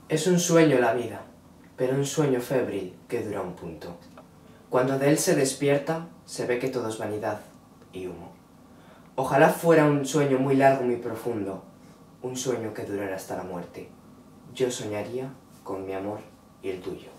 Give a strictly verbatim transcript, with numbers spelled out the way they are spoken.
Es un sueño la vida, pero un sueño febril que dura un punto. Cuando de él se despierta, se ve que todo es vanidad y humo. Ojalá fuera un sueño muy largo, muy profundo, un sueño que durara hasta la muerte. Yo soñaría con mi amor y el tuyo.